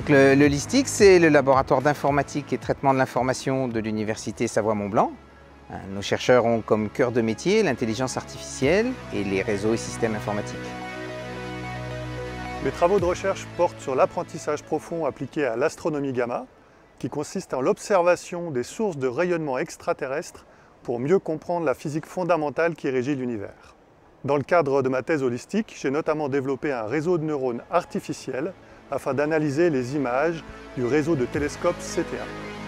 Donc le LISTIC, c'est le laboratoire d'informatique et traitement de l'information de l'Université Savoie-Mont-Blanc. Nos chercheurs ont comme cœur de métier l'intelligence artificielle et les réseaux et systèmes informatiques. Mes travaux de recherche portent sur l'apprentissage profond appliqué à l'astronomie gamma, qui consiste en l'observation des sources de rayonnement extraterrestre pour mieux comprendre la physique fondamentale qui régit l'univers. Dans le cadre de ma thèse holistique, j'ai notamment développé un réseau de neurones artificiels afin d'analyser les images du réseau de télescopes CTA.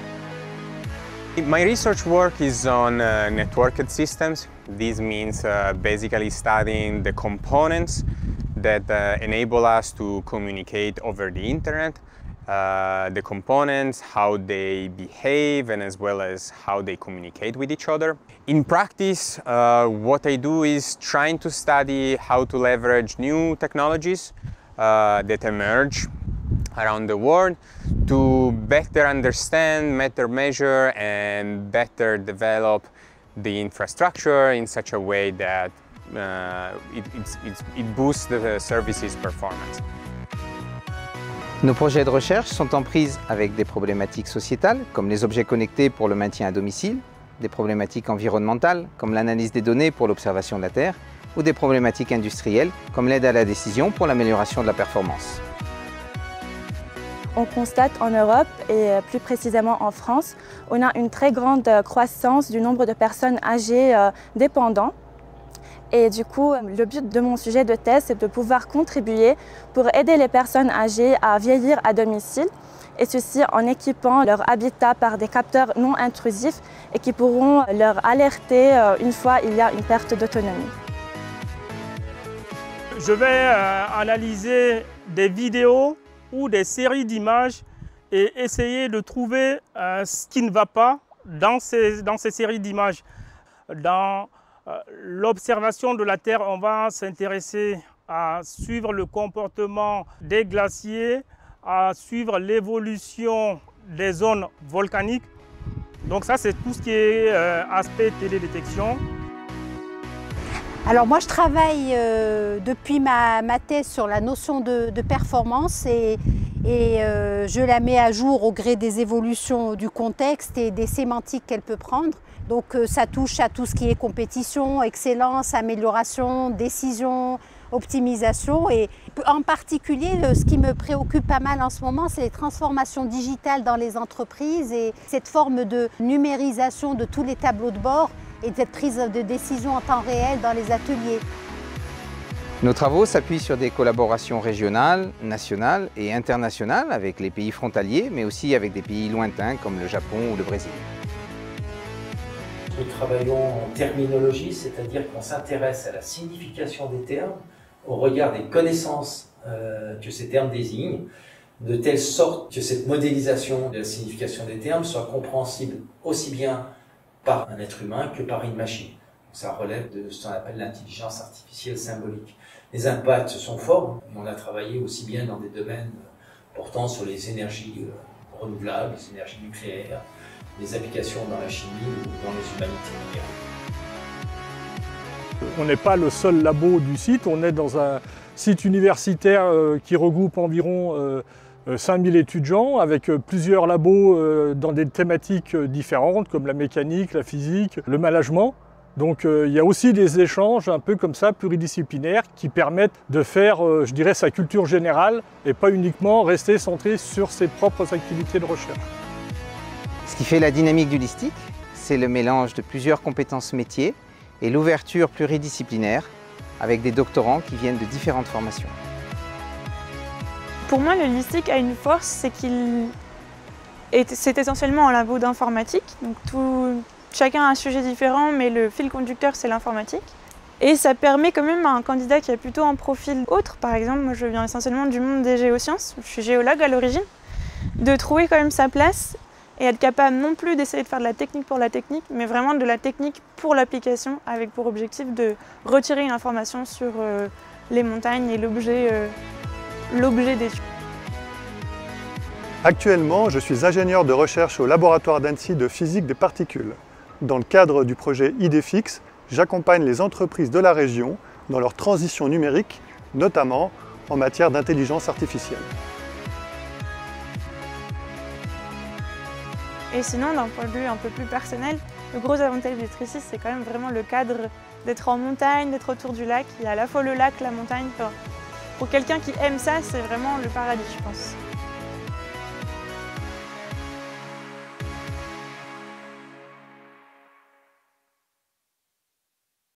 My research work is on networked systems. This means basically studying the components that enable us to communicate over the internet. The components, how they behave, and as well as how they communicate with each other. In practice, what I do is trying to study how to leverage new technologies that emerge around the world to better understand, better measure, and better develop the infrastructure in such a way that it boosts the services performance. Nos projets de recherche sont en prise avec des problématiques sociétales, comme les objets connectés pour le maintien à domicile, des problématiques environnementales, comme l'analyse des données pour l'observation de la Terre, ou des problématiques industrielles, comme l'aide à la décision pour l'amélioration de la performance. On constate en Europe, et plus précisément en France, on a une très grande croissance du nombre de personnes âgées dépendantes. Et du coup, le but de mon sujet de thèse, c'est de pouvoir contribuer pour aider les personnes âgées à vieillir à domicile, et ceci en équipant leur habitat par des capteurs non intrusifs et qui pourront leur alerter une fois il y a une perte d'autonomie. Je vais analyser des vidéos ou des séries d'images et essayer de trouver ce qui ne va pas dans ces séries d'images. Dans l'observation de la Terre, on va s'intéresser à suivre le comportement des glaciers, à suivre l'évolution des zones volcaniques. Donc ça, c'est tout ce qui est aspect télédétection. Alors moi, je travaille depuis ma thèse sur la notion de performance et je la mets à jour au gré des évolutions du contexte et des sémantiques qu'elle peut prendre. Donc ça touche à tout ce qui est compétition, excellence, amélioration, décision, optimisation. Et en particulier, ce qui me préoccupe pas mal en ce moment, c'est les transformations digitales dans les entreprises et cette forme de numérisation de tous les tableaux de bord et de cette prise de décision en temps réel dans les ateliers. Nos travaux s'appuient sur des collaborations régionales, nationales et internationales avec les pays frontaliers, mais aussi avec des pays lointains comme le Japon ou le Brésil. Nous travaillons en terminologie, c'est-à-dire qu'on s'intéresse à la signification des termes, au regard des connaissances que ces termes désignent, de telle sorte que cette modélisation de la signification des termes soit compréhensible aussi bien par un être humain que par une machine. Ça relève de ce qu'on appelle l'intelligence artificielle symbolique. Les impacts sont forts. On a travaillé aussi bien dans des domaines portant sur les énergies renouvelables, les énergies nucléaires, les applications dans la chimie ou dans les humanités numériques. On n'est pas le seul labo du site, on est dans un site universitaire qui regroupe environ 5000 étudiants avec plusieurs labos dans des thématiques différentes comme la mécanique, la physique, le management. Donc il y a aussi des échanges un peu comme ça, pluridisciplinaires, qui permettent de faire, je dirais, sa culture générale et pas uniquement rester centré sur ses propres activités de recherche. Ce qui fait la dynamique du LISTIC, c'est le mélange de plusieurs compétences métiers et l'ouverture pluridisciplinaire avec des doctorants qui viennent de différentes formations. Pour moi, le LISTIC a une force, c'est c'est essentiellement un labo d'informatique. Donc chacun a un sujet différent, mais le fil conducteur, c'est l'informatique. Et ça permet quand même à un candidat qui a plutôt un profil autre, par exemple, moi je viens essentiellement du monde des géosciences, je suis géologue à l'origine, de trouver quand même sa place et être capable non plus d'essayer de faire de la technique pour la technique, mais vraiment de la technique pour l'application, avec pour objectif de retirer une information sur les montagnes et l'objet d'étude. Actuellement, je suis ingénieur de recherche au laboratoire d'Annecy de physique des particules. Dans le cadre du projet IDFix, j'accompagne les entreprises de la région dans leur transition numérique, notamment en matière d'intelligence artificielle. Et sinon, d'un point de vue un peu plus personnel, le gros avantage d'être ici, c'est quand même vraiment le cadre d'être en montagne, d'être autour du lac. Il y a à la fois le lac, la montagne. Pour quelqu'un qui aime ça, c'est vraiment le paradis, je pense.